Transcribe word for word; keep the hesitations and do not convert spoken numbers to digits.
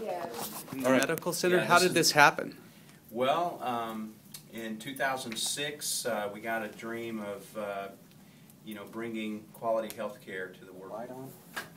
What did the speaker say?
In the All right. medical center? Yeah, How this did is- this happen? Well, um, in two thousand six, uh, we got a dream of, uh, you know, bringing quality health care to the work,